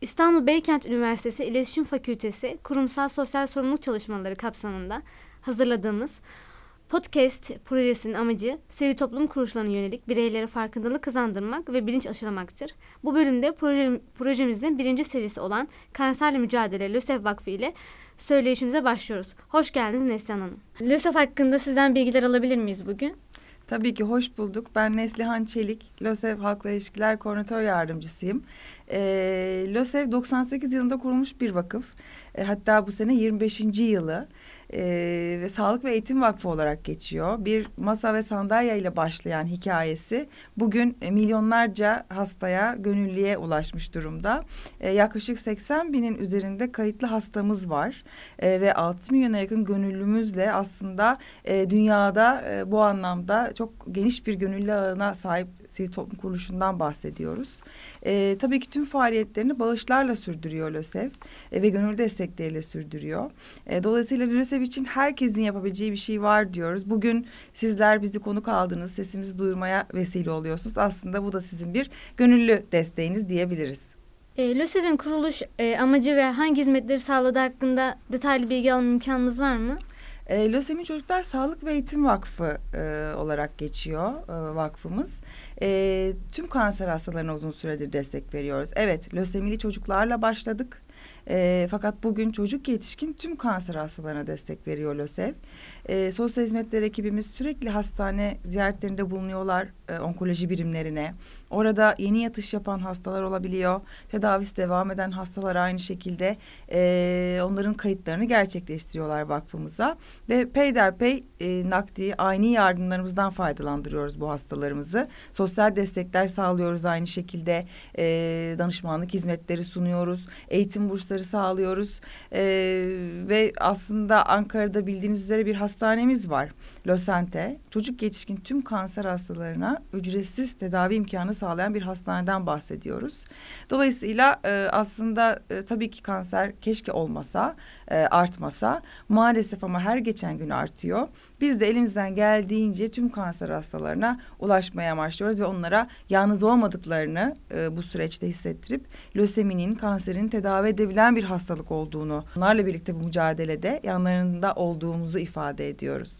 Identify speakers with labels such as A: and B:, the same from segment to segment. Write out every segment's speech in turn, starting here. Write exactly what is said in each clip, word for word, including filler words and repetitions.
A: İstanbul Beykent Üniversitesi İletişim Fakültesi Kurumsal Sosyal Sorumluluk Çalışmaları kapsamında hazırladığımız podcast projesinin amacı sivil toplum kuruluşlarına yönelik bireylere farkındalık kazandırmak ve bilinç aşılamaktır. Bu bölümde proje, projemizin birinci serisi olan Kanserle Mücadele LÖSEV Vakfı ile söyleyişimize başlıyoruz. Hoş geldiniz Neslihan Hanım. LÖSEV hakkında sizden bilgiler alabilir miyiz bugün?
B: Tabii ki hoş bulduk. Ben Neslihan Çelik, LÖSEV Halkla İlişkiler Koordinatör Yardımcısıyım. E, LÖSEV doksan sekiz yılında kurulmuş bir vakıf. E, hatta bu sene yirmi beşinci yılı e, ve Sağlık ve Eğitim Vakfı olarak geçiyor. Bir masa ve sandalye ile başlayan hikayesi bugün e, milyonlarca hastaya, gönüllüye ulaşmış durumda. E, yaklaşık seksen binin üzerinde kayıtlı hastamız var e, ve altı milyona yakın gönüllümüzle aslında e, dünyada e, bu anlamda çok geniş bir gönüllü ağına sahip sivil toplum kuruluşundan bahsediyoruz. E, tabii ki tüm faaliyetlerini bağışlarla sürdürüyor LÖSEV e, ve gönüllü destekleriyle sürdürüyor. E, dolayısıyla LÖSEV için herkesin yapabileceği bir şey var diyoruz. Bugün sizler bizi konuk aldınız, sesimizi duyurmaya vesile oluyorsunuz. Aslında bu da sizin bir gönüllü desteğiniz diyebiliriz.
A: E, LÖSEV'in kuruluş e, amacı ve hangi hizmetleri sağladığı hakkında detaylı bilgi alma imkanımız var mı?
B: E, Lösemi Çocuklar Sağlık ve Eğitim Vakfı e, olarak geçiyor e, vakfımız. E, tüm kanser hastalarına uzun süredir destek veriyoruz. Evet, lösemili çocuklarla başladık. E, fakat bugün çocuk yetişkin tüm kanser hastalarına destek veriyor LÖSEV. E, sosyal hizmetler ekibimiz sürekli hastane ziyaretlerinde bulunuyorlar e, onkoloji birimlerine. Orada yeni yatış yapan hastalar olabiliyor. Tedavisi devam eden hastalar aynı şekilde e, onların kayıtlarını gerçekleştiriyorlar vakfımıza. Ve peyderpey e, nakdi, aynı yardımlarımızdan faydalandırıyoruz bu hastalarımızı. Sosyal destekler sağlıyoruz aynı şekilde. E, danışmanlık hizmetleri sunuyoruz. Eğitim bursları sağlıyoruz. E, ve aslında Ankara'da bildiğiniz üzere bir hastanemiz var. LÖSENTE. Çocuk yetişkin tüm kanser hastalarına ücretsiz tedavi imkanı sağlayan bir hastaneden bahsediyoruz. Dolayısıyla e, aslında e, tabii ki kanser keşke olmasa, e, artmasa. Maalesef ama her geçen gün artıyor. Biz de elimizden geldiğince tüm kanser hastalarına ulaşmaya amaçlıyoruz ve onlara yalnız olmadıklarını e, bu süreçte hissettirip löseminin, kanserin tedavi edebilen bir hastalık olduğunu, onlarla birlikte bu mücadelede yanlarında olduğumuzu ifade ediyoruz.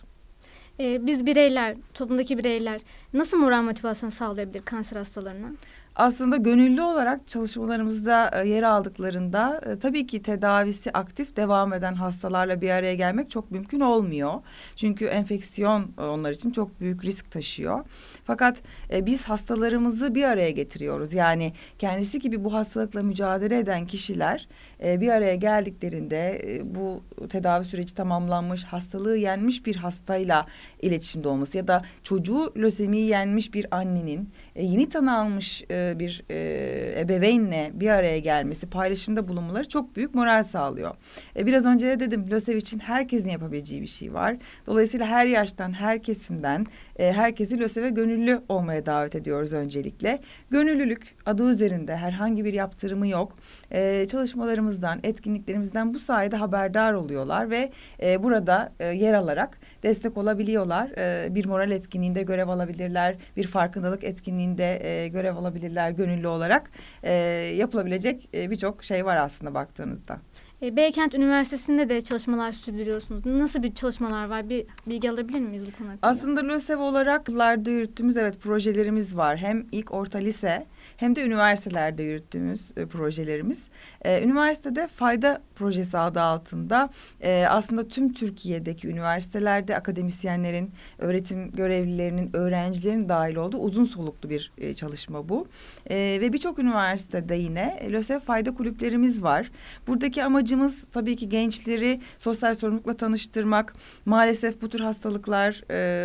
A: Ee, biz bireyler, toplumdaki bireyler nasıl moral motivasyon sağlayabilir kanser hastalarına?
B: Aslında gönüllü olarak çalışmalarımızda e, yer aldıklarında e, tabii ki tedavisi aktif devam eden hastalarla bir araya gelmek çok mümkün olmuyor. Çünkü enfeksiyon e, onlar için çok büyük risk taşıyor. Fakat e, biz hastalarımızı bir araya getiriyoruz. Yani kendisi gibi bu hastalıkla mücadele eden kişiler e, bir araya geldiklerinde e, bu tedavi süreci tamamlanmış, hastalığı yenmiş bir hastayla iletişimde olması ya da çocuğu lösemiyi yenmiş bir annenin e, yeni tanı almış e, bir e, ebeveynle bir araya gelmesi, paylaşımda bulunmaları çok büyük moral sağlıyor. E, biraz önce de dedim, LÖSEV için herkesin yapabileceği bir şey var. Dolayısıyla her yaştan, her kesimden e, herkesi LÖSEV'e gönüllü olmaya davet ediyoruz öncelikle. Gönüllülük adı üzerinde, herhangi bir yaptırımı yok. E, çalışmalarımızdan, etkinliklerimizden bu sayede haberdar oluyorlar ve e, burada e, yer alarak destek olabiliyorlar. E, bir moral etkinliğinde görev alabilirler, bir farkındalık etkinliğinde e, görev alabilirler. Gönüllü olarak e, yapılabilecek e, birçok şey var aslında baktığınızda.
A: E, Beykent Üniversitesi'nde de çalışmalar sürdürüyorsunuz. Nasıl bir çalışmalar var? Bir bilgi alabilir miyiz bu konu hakkında?
B: Aslında LÖSEV olarak yıllarda yürüttüğümüz evet projelerimiz var. Hem ilk orta lise hem de üniversitelerde yürüttüğümüz e, projelerimiz. E, üniversitede fayda projesi adı altında e, aslında tüm Türkiye'deki üniversitelerde akademisyenlerin, öğretim görevlilerinin, öğrencilerin dahil olduğu uzun soluklu bir e, çalışma bu. E, ve birçok üniversitede yine LÖSEV fayda kulüplerimiz var. Buradaki amacımız tabii ki gençleri sosyal sorumlulukla tanıştırmak. Maalesef bu tür hastalıklar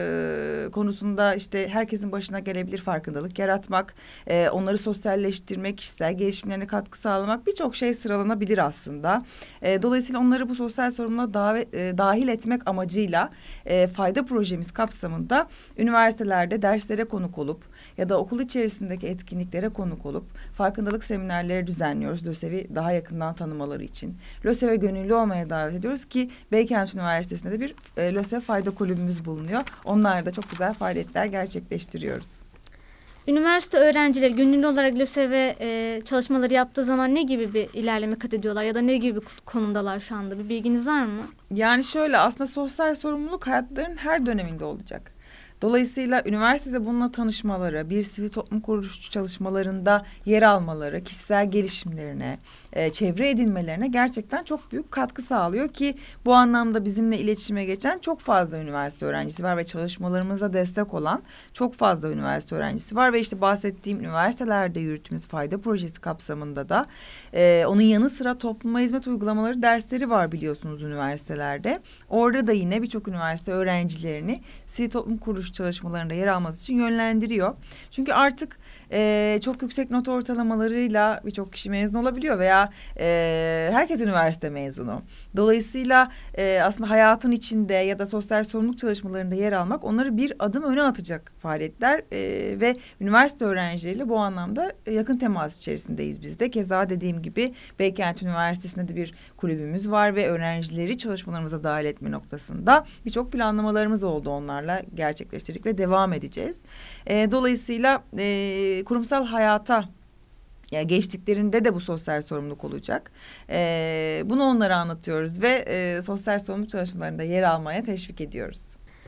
B: e, konusunda işte herkesin başına gelebilir farkındalık yaratmak, e, onları sosyalleştirmek, kişisel gelişimlerine katkı sağlamak birçok şey sıralanabilir aslında. E, dolayısıyla onları bu sosyal sorumluluğa davet, e, dahil etmek amacıyla e, fayda projemiz kapsamında üniversitelerde derslere konuk olup ya da okul içerisindeki etkinliklere konuk olup farkındalık seminerleri düzenliyoruz LÖSEV'i daha yakından tanımaları için. LÖSEV'e gönüllü olmaya davet ediyoruz ki Beykent Üniversitesi'nde de bir e, LÖSEV fayda kulübümüz bulunuyor. Onlarla da çok güzel faaliyetler gerçekleştiriyoruz.
A: Üniversite öğrencileri gönüllü olarak LÖSEV'e e, çalışmaları yaptığı zaman ne gibi bir ilerleme kat ediyorlar ya da ne gibi bir konumdalar şu anda? Bir bilginiz var mı?
B: Yani şöyle, aslında sosyal sorumluluk hayatlarının her döneminde olacak. Dolayısıyla üniversitede bununla tanışmaları, bir sivil toplum kuruluşu çalışmalarında yer almaları, kişisel gelişimlerine, e, çevre edinmelerine gerçekten çok büyük katkı sağlıyor ki bu anlamda bizimle iletişime geçen çok fazla üniversite öğrencisi var ve çalışmalarımıza destek olan çok fazla üniversite öğrencisi var ve işte bahsettiğim üniversitelerde yürüttüğümüz fayda projesi kapsamında da e, onun yanı sıra topluma hizmet uygulamaları dersleri var biliyorsunuz üniversitelerde. Orada da yine birçok üniversite öğrencilerini sivil toplum kuruluşu çalışmalarında yer alması için yönlendiriyor. Çünkü artık e, çok yüksek not ortalamalarıyla birçok kişi mezun olabiliyor veya e, herkes üniversite mezunu. Dolayısıyla e, aslında hayatın içinde ya da sosyal sorumluluk çalışmalarında yer almak onları bir adım öne atacak faaliyetler e, ve üniversite öğrencileriyle bu anlamda yakın temas içerisindeyiz biz de. Keza dediğim gibi Beykent Üniversitesi'nde de bir kulübümüz var ve öğrencileri çalışmalarımıza dahil etme noktasında birçok planlamalarımız oldu, onlarla gerçekleştirdik ve devam edeceğiz. E, dolayısıyla e, kurumsal hayata yani geçtiklerinde de bu sosyal sorumluluk olacak. E, bunu onlara anlatıyoruz ve e, sosyal sorumluluk çalışmalarında yer almaya teşvik ediyoruz.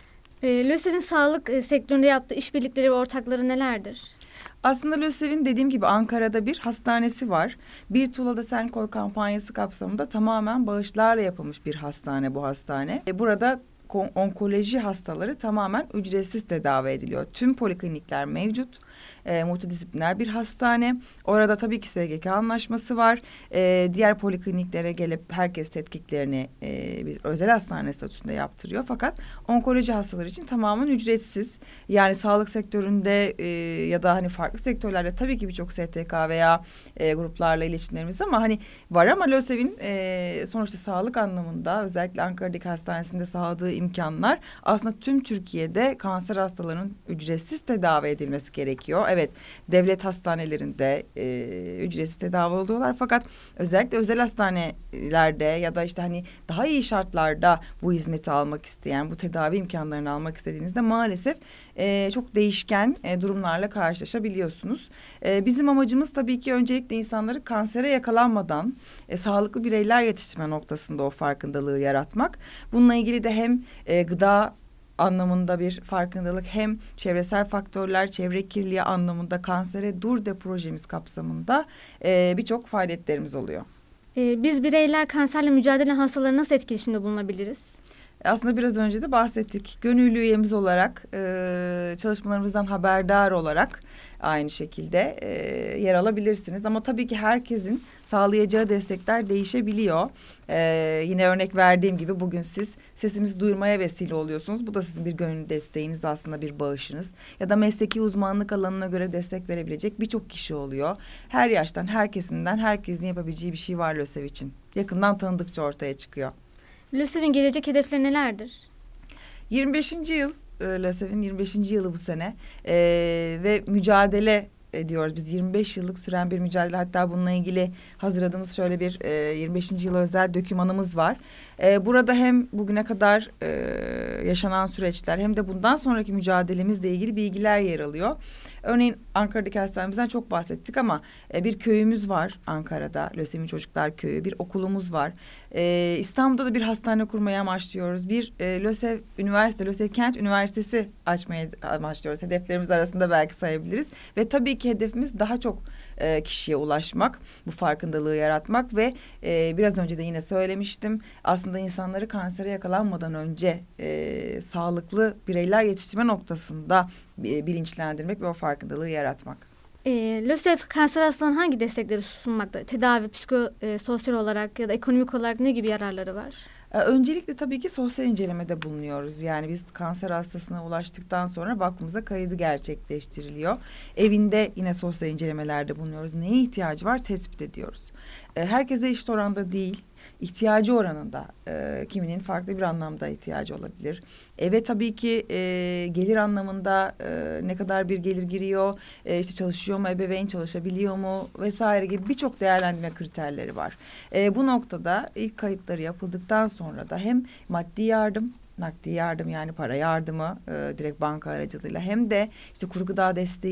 A: E, LÖSEV'in sağlık e, sektöründe yaptığı işbirlikleri ve ortakları nelerdir?
B: Aslında LÖSEV'in dediğim gibi Ankara'da bir hastanesi var. Bir Tuğla'da Sen Koy kampanyası kapsamında tamamen bağışlarla yapılmış bir hastane bu hastane. E, burada onkoloji hastaları tamamen ücretsiz tedavi ediliyor. Tüm poliklinikler mevcut. E, multidisipliner bir hastane. Orada tabii ki S G K anlaşması var. E, diğer polikliniklere gelip herkes tetkiklerini e, bir özel hastane statüsünde yaptırıyor. Fakat onkoloji hastaları için tamamen ücretsiz. Yani sağlık sektöründe e, ya da hani farklı sektörlerde tabii ki birçok S T K veya e, gruplarla iletişimlerimiz ama hani var ama LÖSEV'in e, sonuçta sağlık anlamında özellikle Ankara'daki hastanesinde sağladığı imkanlar aslında tüm Türkiye'de kanser hastalarının ücretsiz tedavi edilmesi gerekiyor. Evet, devlet hastanelerinde e, ücretsiz tedavi oluyorlar fakat özellikle özel hastanelerde ya da işte hani daha iyi şartlarda bu hizmeti almak isteyen, bu tedavi imkanlarını almak istediğinizde maalesef e, çok değişken e, durumlarla karşılaşabiliyorsunuz. E, bizim amacımız tabii ki öncelikle insanları kansere yakalanmadan e, sağlıklı bireyler yetiştirme noktasında o farkındalığı yaratmak. Bununla ilgili de hem e, gıda anlamında bir farkındalık hem çevresel faktörler, çevre kirliliği anlamında Kansere Dur De projemiz kapsamında e, birçok faaliyetlerimiz oluyor.
A: Ee, biz bireyler kanserle mücadele hastaları nasıl etkileşimde bulunabiliriz?
B: Aslında biraz önce de bahsettik. Gönüllü üyemiz olarak, e, çalışmalarımızdan haberdar olarak aynı şekilde e, yer alabilirsiniz. Ama tabii ki herkesin sağlayacağı destekler değişebiliyor. E, yine örnek verdiğim gibi bugün siz sesimizi duyurmaya vesile oluyorsunuz. Bu da sizin bir gönüllü desteğiniz, aslında bir bağışınız. Ya da mesleki uzmanlık alanına göre destek verebilecek birçok kişi oluyor. Her yaştan, her kesimden herkesin yapabileceği bir şey var LÖSEV için. Yakından tanıdıkça ortaya çıkıyor.
A: LÖSEV'in gelecek hedefleri nelerdir?
B: yirmi beşinci yıl, LÖSEV'in yirmi beşinci yılı bu sene ee, ve mücadele ediyoruz. Biz yirmi beş yıllık süren bir mücadele, hatta bununla ilgili hazırladığımız şöyle bir e, yirmi beşinci yıl özel dokümanımız var. E, burada hem bugüne kadar e, yaşanan süreçler hem de bundan sonraki mücadelemizle ilgili bilgiler yer alıyor. Örneğin Ankara'daki hastanemizden çok bahsettik ama e, bir köyümüz var Ankara'da, Lösemi Çocuklar Köyü, bir okulumuz var. E, İstanbul'da da bir hastane kurmayı amaçlıyoruz. Bir e, LÖSEV Üniversite, LÖSEV Kent Üniversitesi açmayı amaçlıyoruz. Hedeflerimiz arasında belki sayabiliriz. Ve tabii ki hedefimiz daha çok e, kişiye ulaşmak, bu farkındalığı yaratmak ve e, biraz önce de yine söylemiştim. Aslında insanları kansere yakalanmadan önce e, sağlıklı bireyler yetiştirme noktasında e, bilinçlendirmek ve o farkındalığı yaratmak.
A: E, LÖSEV kanser hastalarına hangi destekleri sunmakta? Tedavi, psikososyal olarak ya da ekonomik olarak ne gibi yararları var?
B: Öncelikle tabii ki sosyal incelemede bulunuyoruz. Yani biz kanser hastasına ulaştıktan sonra vakfımıza kaydı gerçekleştiriliyor. Evinde yine sosyal incelemelerde bulunuyoruz. Neye ihtiyacı var tespit ediyoruz. Herkese eşit oranda değil, ihtiyacı oranında, e, kiminin farklı bir anlamda ihtiyacı olabilir. Eve tabii ki e, gelir anlamında e, ne kadar bir gelir giriyor, e, işte çalışıyor mu ebeveyn, çalışabiliyor mu vesaire gibi birçok değerlendirme kriterleri var. E, bu noktada ilk kayıtları yapıldıktan sonra da hem maddi yardım, nakdi yardım yani para yardımı e, direkt banka aracılığıyla hem de işte kuru gıda desteği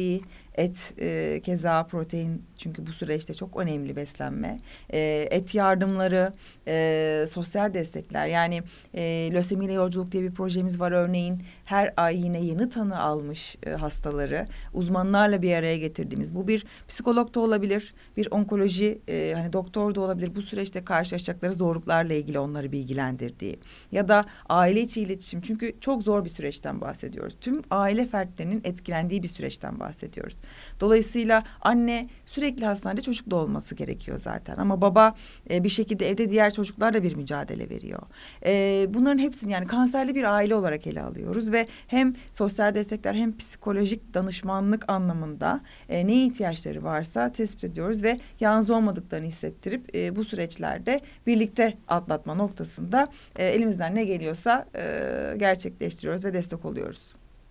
B: Et e, keza protein, çünkü bu süreçte çok önemli beslenme. E, et yardımları, e, sosyal destekler, yani e, Lösemiyle Yolculuk diye bir projemiz var örneğin. Her ay yine yeni tanı almış e, hastaları uzmanlarla bir araya getirdiğimiz, bu bir psikolog da olabilir, bir onkoloji e, hani doktor da olabilir, bu süreçte karşılaşacakları zorluklarla ilgili onları bilgilendirdiği ya da aile içi iletişim, çünkü çok zor bir süreçten bahsediyoruz. Tüm aile fertlerinin etkilendiği bir süreçten bahsediyoruz. Dolayısıyla anne sürekli hastanede çocukla olması gerekiyor zaten, ama baba e, bir şekilde evde diğer çocuklarla bir mücadele veriyor. E, bunların hepsini, yani kanserli bir aile olarak ele alıyoruz ve hem sosyal destekler hem psikolojik danışmanlık anlamında e, ne ihtiyaçları varsa tespit ediyoruz ve yalnız olmadıklarını hissettirip e, bu süreçlerde birlikte atlatma noktasında e, elimizden ne geliyorsa e, gerçekleştiriyoruz ve destek oluyoruz.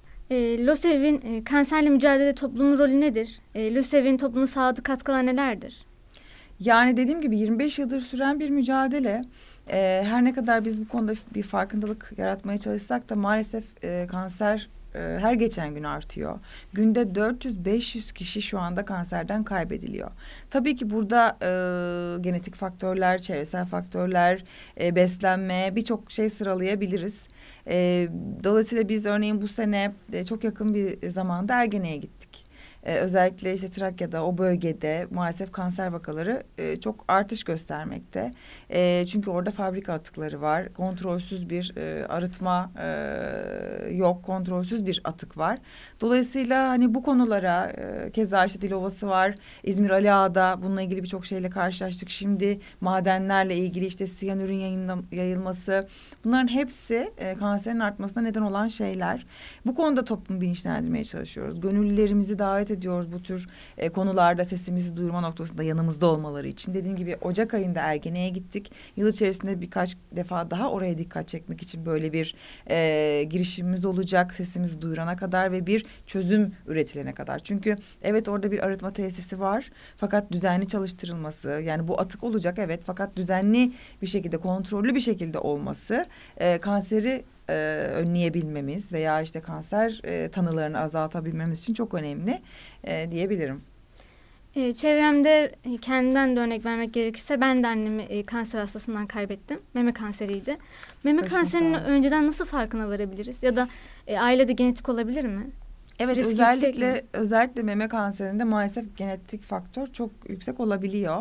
A: E, LÖSEV'in e, kanserle mücadelede toplumun rolü nedir? E, LÖSEV'in toplumun sağladığı katkılar nelerdir?
B: Yani dediğim gibi yirmi beş yıldır süren bir mücadele. Ee, her ne kadar biz bu konuda bir farkındalık yaratmaya çalışsak da maalesef e, kanser e, her geçen gün artıyor. Günde dört yüz beş yüz kişi şu anda kanserden kaybediliyor. Tabii ki burada e, genetik faktörler, çevresel faktörler, e, beslenme, birçok şey sıralayabiliriz. E, dolayısıyla biz örneğin bu sene e, çok yakın bir zamanda Ergene'ye gittik. Ee, özellikle işte Trakya'da, o bölgede maalesef kanser vakaları e, çok artış göstermekte. E, çünkü orada fabrika atıkları var. Kontrolsüz bir e, arıtma e, yok, kontrolsüz bir atık var. Dolayısıyla hani bu konulara e, keza işte Dilovası var, İzmir Ali Ağa'da bununla ilgili birçok şeyle karşılaştık. Şimdi madenlerle ilgili işte siyanürün yayınla, yayılması, bunların hepsi e, kanserin artmasına neden olan şeyler. Bu konuda toplumu bilinçlendirmeye çalışıyoruz. Gönüllülerimizi davet ediyoruz bu tür e, konularda sesimizi duyurma noktasında yanımızda olmaları için. Dediğim gibi Ocak ayında Ergene'ye gittik. Yıl içerisinde birkaç defa daha oraya dikkat çekmek için böyle bir e, girişimimiz olacak. Sesimizi duyurana kadar ve bir çözüm üretilene kadar. Çünkü evet, orada bir arıtma tesisi var. Fakat düzenli çalıştırılması, yani bu atık olacak evet, fakat düzenli bir şekilde, kontrollü bir şekilde olması e, kanseri E, önleyebilmemiz veya işte kanser e, tanılarını azaltabilmemiz için çok önemli e, diyebilirim.
A: E, çevremde e, kendimden de örnek vermek gerekirse ben de annemi e, kanser hastasından kaybettim. Meme kanseriydi. Meme
B: Başın
A: kanserinin
B: sağ olsun.
A: önceden nasıl farkına varabiliriz? Ya da e, ailede genetik olabilir mi?
B: Evet,
A: Riski
B: özellikle özellikle meme kanserinde maalesef genetik faktör çok yüksek olabiliyor.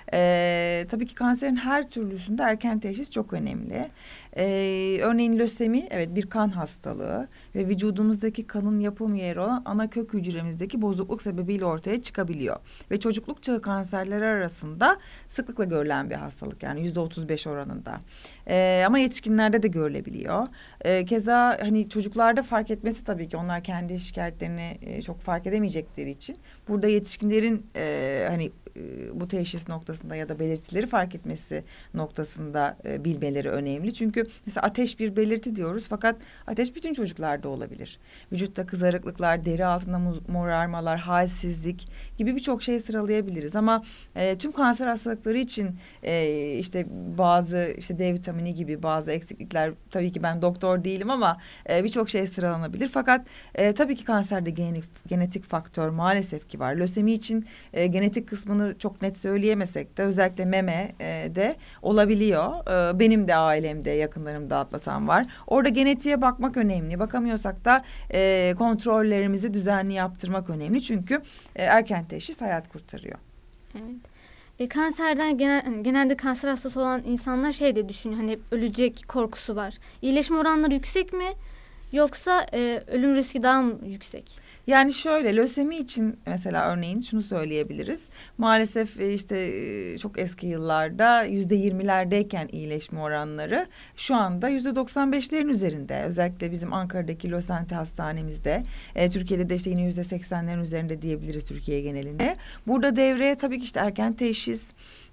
B: Ee, tabii ki kanserin her türlüsünde erken teşhis çok önemli. Ee, örneğin lösemi evet bir kan hastalığı ve vücudumuzdaki kanın yapım yeri olan ana kök hücremizdeki bozukluk sebebiyle ortaya çıkabiliyor. Ve çocukluk çağı kanserleri arasında sıklıkla görülen bir hastalık, yani yüzde otuz beş oranında. Ee, ama yetişkinlerde de görülebiliyor. Ee, keza hani çocuklarda fark etmesi, tabii ki onlar kendi şikayetlerini e, çok fark edemeyecekleri için burada yetişkinlerin e, hani e, bu teşhis noktasında ya da belirtileri fark etmesi noktasında e, bilmeleri önemli. Çünkü mesela ateş bir belirti diyoruz, fakat ateş bütün çocuklarda olabilir. Vücutta kızarıklıklar, deri altında morarmalar, halsizlik gibi birçok şey sıralayabiliriz. Ama e, tüm kanser hastalıkları için e, işte bazı işte D vitamini gibi bazı eksiklikler, tabii ki ben doktor değilim ama e, birçok şey sıralanabilir. Fakat e, tabii ki kanserde genetik, genetik faktör maalesef ki var. Lösemi için e, genetik kısmını çok net söyleyemesek de özellikle meme e, de olabiliyor. E, benim de ailemde, yakınlarımda atlatan var. Orada genetiğe bakmak önemli. Bakamıyorsak da e, kontrollerimizi düzenli yaptırmak önemli. Çünkü e, erken teşhis hayat kurtarıyor.
A: Evet. E, kanserden genel, genelde kanser hastası olan insanlar şey de düşünüyor, hani ölecek korkusu var. İyileşme oranları yüksek mi? Yoksa e, ölüm riski daha mı yüksek?
B: Yani şöyle, lösemi için mesela örneğin şunu söyleyebiliriz. Maalesef işte çok eski yıllarda yüzde yirmilerdeyken iyileşme oranları şu anda yüzde doksan beşlerin üzerinde. Özellikle bizim Ankara'daki Lösenti Hastanemizde, e, Türkiye'de de işte yine yüzde seksenlerin üzerinde diyebiliriz Türkiye genelinde. Burada devreye tabii ki işte erken teşhis,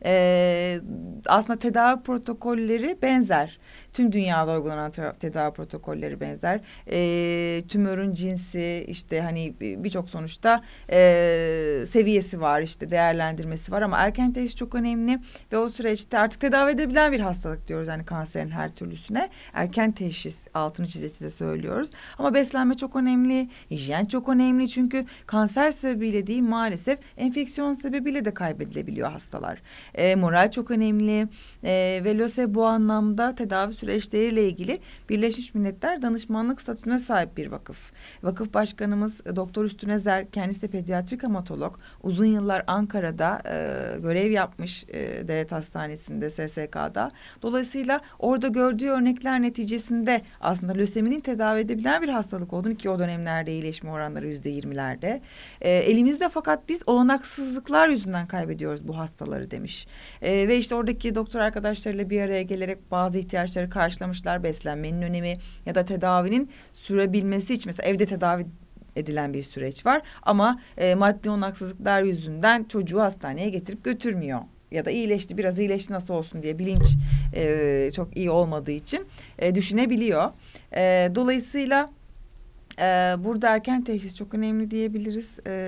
B: e, aslında tedavi protokolleri benzer. Tüm dünyada uygulanan tedavi protokolleri benzer. E, tümörün cinsi, işte hani hani birçok sonuçta e, seviyesi var, işte değerlendirmesi var ama erken teşhis çok önemli ve o süreçte artık tedavi edebilen bir hastalık diyoruz hani kanserin her türlüsüne. Erken teşhis altını çize çize söylüyoruz ama beslenme çok önemli, hijyen çok önemli çünkü kanser sebebiyle değil maalesef enfeksiyon sebebiyle de kaybedilebiliyor hastalar. E, moral çok önemli e, ve LÖSEV bu anlamda tedavi süreçleriyle ilgili Birleşmiş Milletler danışmanlık statüsüne sahip bir vakıf. Vakıf başkanımız Doktor Üstün Ezer, kendisi de pediatrik hematolog. Uzun yıllar Ankara'da e, görev yapmış e, devlet hastanesinde S S K'da. Dolayısıyla orada gördüğü örnekler neticesinde aslında löseminin tedavi edebilen bir hastalık olduğunu ki o dönemlerde iyileşme oranları yüzde yirmilerde. E, elimizde fakat biz olanaksızlıklar yüzünden kaybediyoruz bu hastaları demiş. E, ve işte oradaki doktor arkadaşlarıyla bir araya gelerek bazı ihtiyaçları karşılamışlar. Beslenmenin önemi ya da tedavinin sürebilmesi için mesela evde tedavi edilen bir süreç var ama e, maddi olanaksızlıklar yüzünden çocuğu hastaneye getirip götürmüyor. Ya da iyileşti biraz iyileşti nasıl olsun diye bilinç e, çok iyi olmadığı için e, düşünebiliyor. E, dolayısıyla e, burada erken teşhis çok önemli diyebiliriz e,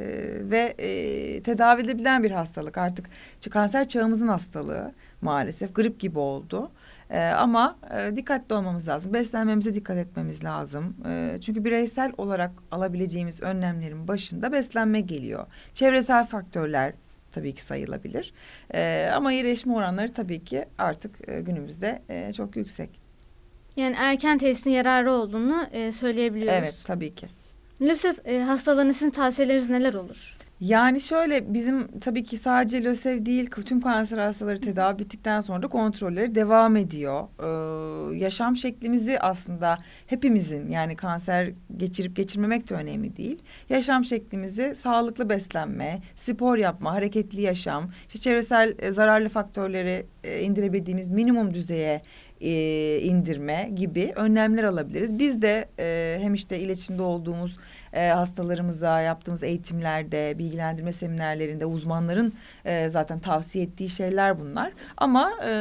B: ve e, tedavi edilebilen bir hastalık artık kanser çağımızın hastalığı maalesef grip gibi oldu. Ee, ama e, dikkatli olmamız lazım. Beslenmemize dikkat etmemiz lazım. E, çünkü bireysel olarak alabileceğimiz önlemlerin başında beslenme geliyor. Çevresel faktörler tabii ki sayılabilir. E, ama iyileşme oranları tabii ki artık e, günümüzde e, çok yüksek.
A: Yani erken teşhisin yararı olduğunu e, söyleyebiliyoruz.
B: Evet, tabii ki.
A: LÖSEV e, hastalarına sizin tavsiyeleriniz neler olur?
B: Yani şöyle bizim tabii ki sadece LÖSEV değil tüm kanser hastaları tedavi bittikten sonra da kontrolleri devam ediyor. Ee, yaşam şeklimizi aslında hepimizin yani kanser geçirip geçirmemek de önemli değil. Yaşam şeklimizi sağlıklı beslenme, spor yapma, hareketli yaşam, işte çevresel e, zararlı faktörleri e, indirebildiğimiz minimum düzeye e, indirme gibi önlemler alabiliriz. Biz de e, hem işte iletişimde olduğumuz e, hastalarımıza yaptığımız eğitimlerde, bilgilendirme seminerlerinde uzmanların e, zaten tavsiye ettiği şeyler bunlar. Ama e,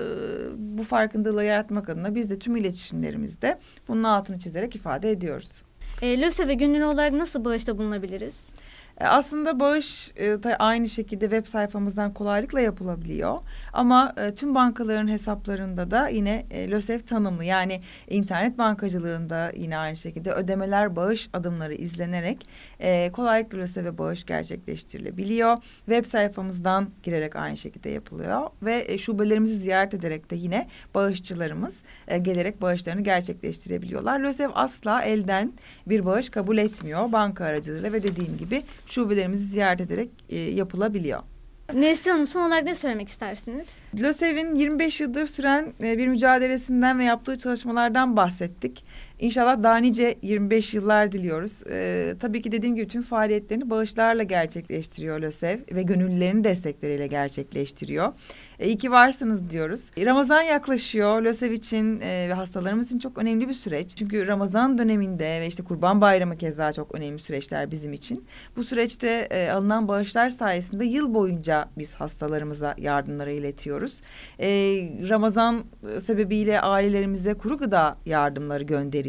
B: bu farkındalığı yaratmak adına biz de tüm iletişimlerimizde bunun altını çizerek ifade ediyoruz.
A: E, LÖSEV'e gönüllü olarak nasıl bağışta bulunabiliriz?
B: Aslında bağış e, aynı şekilde web sayfamızdan kolaylıkla yapılabiliyor. Ama e, tüm bankaların hesaplarında da yine e, LÖSEV tanımlı. Yani internet bankacılığında yine aynı şekilde ödemeler, bağış adımları izlenerek e, kolaylıkla LÖSEV'e bağış gerçekleştirilebiliyor. Web sayfamızdan girerek aynı şekilde yapılıyor. Ve e, şubelerimizi ziyaret ederek de yine bağışçılarımız e, gelerek bağışlarını gerçekleştirebiliyorlar. LÖSEV asla elden bir bağış kabul etmiyor. Banka aracılığıyla ve dediğim gibi şubelerimizi ziyaret ederek e, yapılabiliyor.
A: Neslihan Hanım son olarak ne söylemek istersiniz?
B: LÖSEV'in yirmi beş yıldır süren e, bir mücadelesinden ve yaptığı çalışmalardan bahsettik. İnşallah daha nice yirmi beş yıllar diliyoruz. Ee, tabii ki dediğim gibi tüm faaliyetlerini bağışlarla gerçekleştiriyor LÖSEV ve gönüllülerin destekleriyle gerçekleştiriyor. E, iyi ki varsınız diyoruz. Ramazan yaklaşıyor. LÖSEV için e, ve hastalarımız için çok önemli bir süreç. Çünkü Ramazan döneminde ve işte Kurban Bayramı keza çok önemli süreçler bizim için. Bu süreçte e, alınan bağışlar sayesinde yıl boyunca biz hastalarımıza yardımları iletiyoruz. E, Ramazan sebebiyle ailelerimize kuru gıda yardımları gönderiyoruz.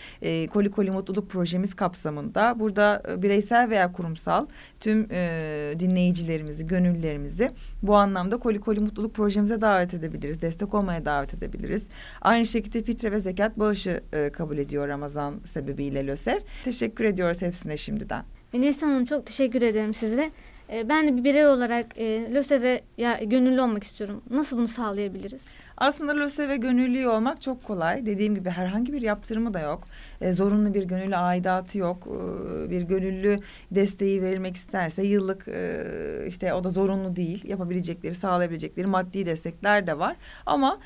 B: E, Koli Koli Mutluluk projemiz kapsamında burada e, bireysel veya kurumsal tüm e, dinleyicilerimizi, gönüllülerimizi bu anlamda Koli Koli Mutluluk projemize davet edebiliriz. Destek olmaya davet edebiliriz. Aynı şekilde fitre ve zekat bağışı e, kabul ediyor Ramazan sebebiyle LÖSEV. Teşekkür ediyoruz hepsine şimdiden.
A: Neslihan Hanım çok teşekkür ederim size. E, ben de bir birey olarak e, LÖSEV'e ya, gönüllü olmak istiyorum. Nasıl bunu sağlayabiliriz?
B: Aslında LÖSEV'e gönüllü olmak çok kolay. Dediğim gibi herhangi bir yaptırımı da yok. E, zorunlu bir gönüllü aidatı yok. E, bir gönüllü desteği verilmek isterse yıllık e, işte o da zorunlu değil. Yapabilecekleri, sağlayabilecekleri maddi destekler de var. Ama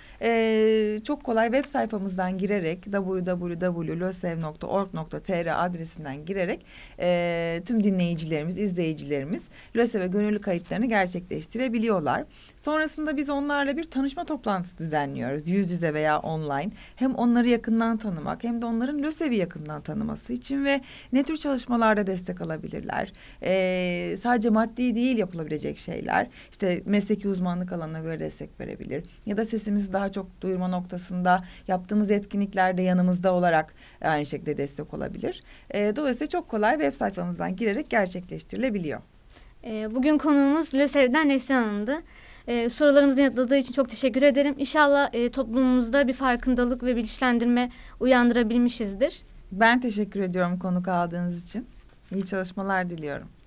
B: e, çok kolay web sayfamızdan girerek double-u double-u double-u nokta lösev nokta org nokta tr adresinden girerek e, tüm dinleyicilerimiz, izleyicilerimiz LÖSEV'e gönüllü kayıtlarını gerçekleştirebiliyorlar. Sonrasında biz onlarla bir tanışma toplantısı düzenliyoruz. Yüz yüze veya online. Hem onları yakından tanımak hem de onların LÖSEV'i yakından tanıması için ve ne tür çalışmalarda destek alabilirler. Ee, sadece maddi değil yapılabilecek şeyler. İşte mesleki uzmanlık alanına göre destek verebilir. Ya da sesimizi daha çok duyurma noktasında yaptığımız etkinliklerde yanımızda olarak aynı şekilde destek olabilir. Ee, dolayısıyla çok kolay web sayfamızdan girerek gerçekleştirilebiliyor.
A: Ee, bugün konuğumuz LÖSEV'den Neslihan Hanım'dı. Ee, sorularımızı yanıtladığı için çok teşekkür ederim. İnşallah e, toplumumuzda bir farkındalık ve bilinçlendirme uyandırabilmişizdir.
B: Ben teşekkür ediyorum konuk aldığınız için. İyi çalışmalar diliyorum.